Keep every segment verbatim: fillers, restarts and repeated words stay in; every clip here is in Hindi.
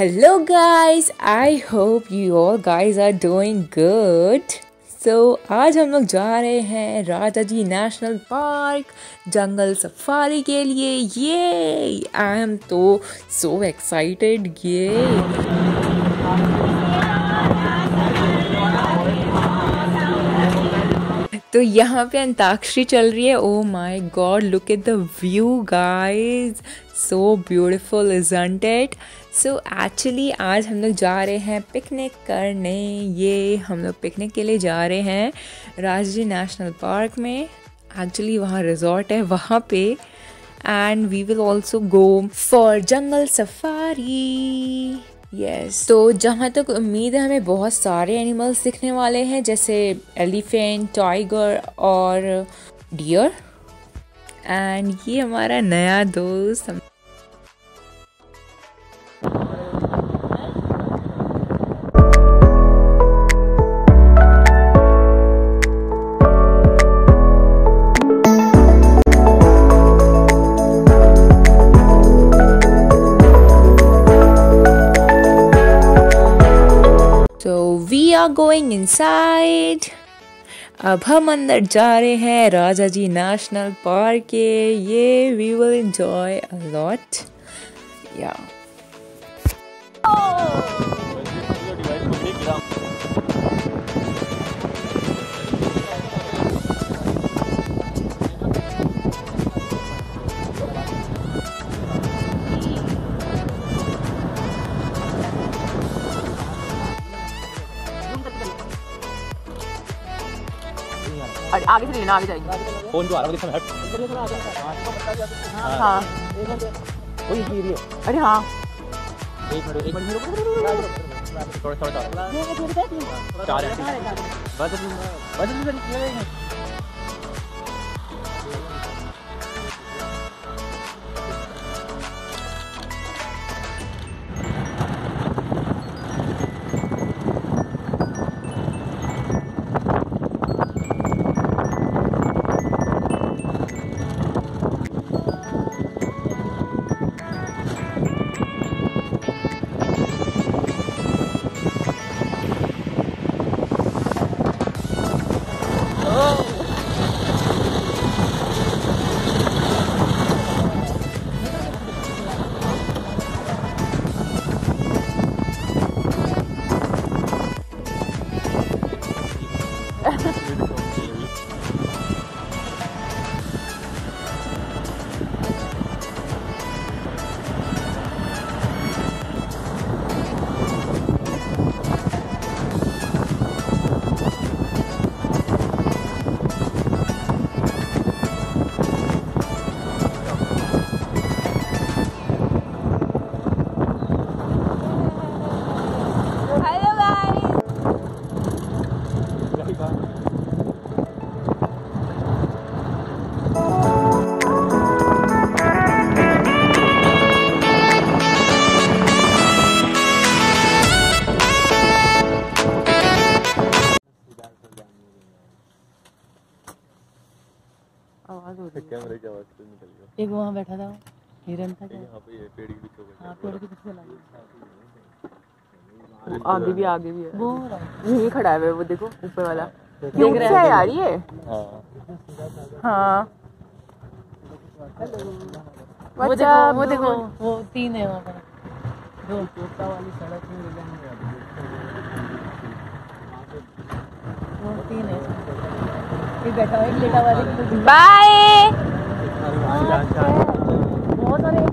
Hello guys, I hope you all guys are doing good. So आज हम लोग जा रहे हैं राजाजी नेशनल पार्क जंगल सफारी के लिए। ये आई एम तो सो एक्साइटेड। ये तो यहाँ पे अंताक्षरी चल रही है। Oh my God, look at the view guys, so beautiful isn't it. So actually आज हम लोग जा रहे हैं पिकनिक करने। ये हम लोग पिकनिक के लिए जा रहे हैं राजाजी नेशनल पार्क में। एक्चुअली वहाँ रिजॉर्ट है वहाँ पे, and we will also go for jungle safari. Yes yes. तो जहाँ तक उम्मीद है हमें बहुत सारे एनिमल्स दिखने वाले हैं, जैसे एलिफेंट, टाइगर और डियर। एंड ये हमारा नया दोस्त। We are going inside. अब हम अंदर जा रहे हैं राजाजी नेशनल पार्क के। ये we will enjoy a lot. Yeah. अरे आगे से लेना, आगे जाएंगे। फोन जो आ रहा है हट। हाँ वही ही रही है। अरे हाँ एक मिनट एक मिनट थोड़ा थोड़ा चार है बस बस कैमरे की आवाज तो निकल गया। एक वहाँ बैठा था, हिरन था। यहाँ पे ये पेड़ के पीछे बैठा। हाँ पेड़ के पीछे लगा। आगे भी आगे भी है, वो यही खड़ा है वो, देखो ऊपर वाला देख रहा है यार ये। हाँ वो देखो वो देखो वो तीन है वहाँ पर। दो कोटा वाली सड़क में वो तीन है। एक बैठा है, एक लेटा वाली। बाय। बहुत सारे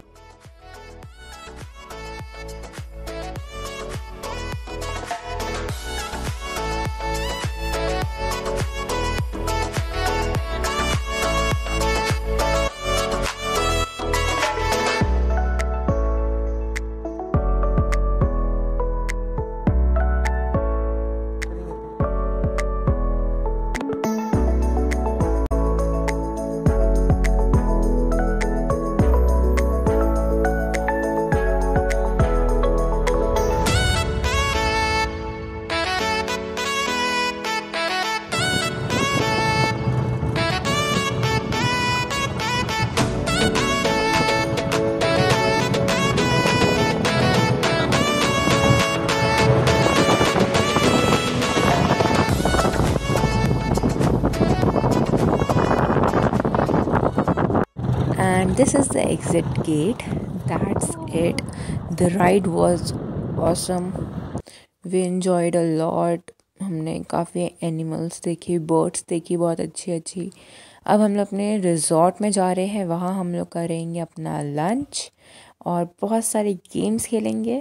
and this is the exit gate. That's it. The ride was awesome. We enjoyed a lot. हमने काफ़ी एनिमल्स देखी, बर्ड्स देखी बहुत अच्छी अच्छी. अब हम लोग अपने रिजॉर्ट में जा रहे हैं. वहाँ हम लोग करेंगे अपना लंच और बहुत सारे गेम्स खेलेंगे.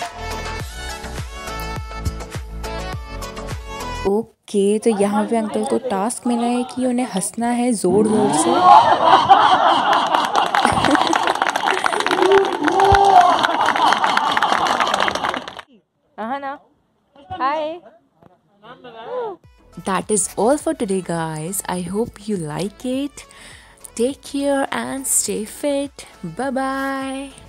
ओके okay, तो यहाँ पे अंकल को टास्क मिला है कि उन्हें हंसना है ज़ोर ज़ोर से. Ahana. Hi. That is all for today, guys. I hope you like it. Take care and stay fit. Bye bye.